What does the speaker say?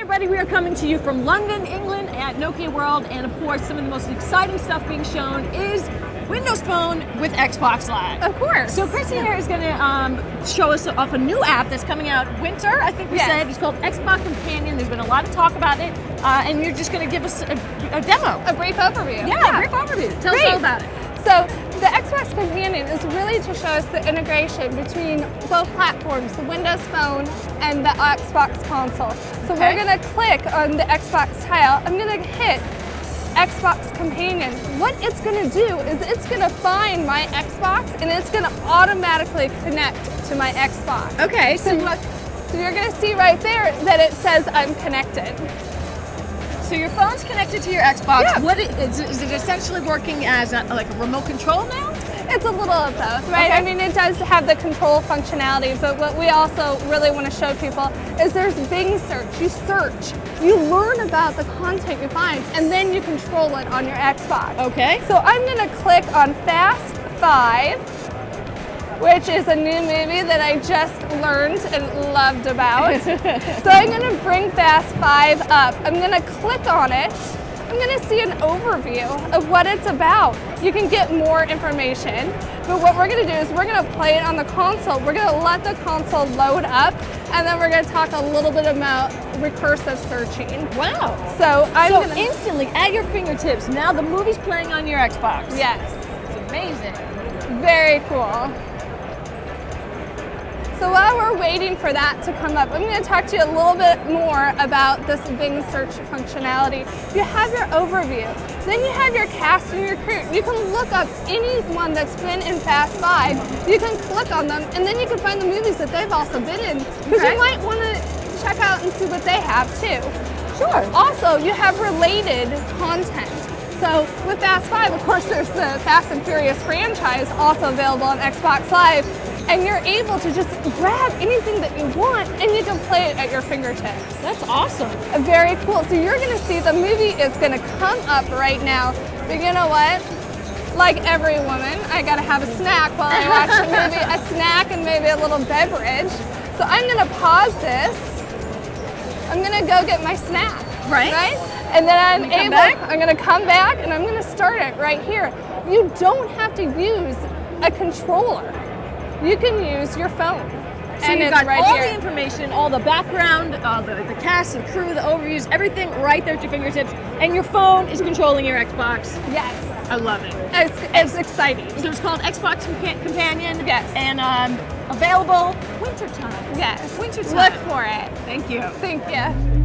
everybody, we are coming to you from London, England at Nokia World, and of course some of the most exciting stuff being shown is Windows Phone with Xbox Live. Of course. So Chrissy here is going to show us off a new app that's coming out winter, I think we said. It's called Xbox Companion. There's been a lot of talk about it, and you're just going to give us a demo. A brief overview. Yeah, a brief overview. Tell us all about it. So the Xbox Companion is really to show us the integration between both platforms, the Windows Phone and the Xbox console. So we're going to click on the Xbox tile. I'm going to hit Xbox Companion. What it's going to do is it's going to find my Xbox and it's going to automatically connect to my Xbox. Okay, so you're going to see right there that it says I'm connected. So your phone's connected to your Xbox. Yeah. What is it essentially working as like a remote control now? It's a little of both, right? Okay. I mean, it does have the control functionality, but what we also really want to show people is there's Bing search. You search, you learn about the content you find, and then you control it on your Xbox. Okay. So I'm going to click on Fast 5, which is a new movie that I just learned and loved about. So I'm going to bring Fast 5 up. I'm going to click on it. I'm going to see an overview of what it's about. You can get more information, but what we're going to do is we're going to play it on the console. We're going to let the console load up, and then we're going to talk a little bit about recursive searching. Wow. So instantly at your fingertips, now the movie's playing on your Xbox. Yes. It's amazing. Very cool. So while we're waiting for that to come up, I'm going to talk to you a little bit more about this Bing search functionality. You have your overview, then you have your cast and your crew. You can look up anyone that's been in Fast 5, you can click on them, and then you can find the movies that they've also been in, because you might want to check out and see what they have too. Sure. Also, you have related content. So with Fast 5, of course, there's the Fast and Furious franchise also available on Xbox Live, and you're able to just grab anything that you want and you can play it at your fingertips. That's awesome. Very cool. So you're going to see the movie is going to come up right now, but you know what? Like every woman, I got to have a snack while I watch the movie, a snack and maybe a little beverage. So I'm going to pause this. I'm going to go get my snack. Right. And then I'm going to come back and I'm going to start it right here. You don't have to use a controller. You can use your phone. So you've got all the information, all the background, the cast, the crew, the overviews, everything right there at your fingertips, and your phone is controlling your Xbox. Yes. I love it. It's exciting. So it's called Xbox Companion. Yes. And available wintertime. Yes. Wintertime. Look for it. Thank you. Thank you.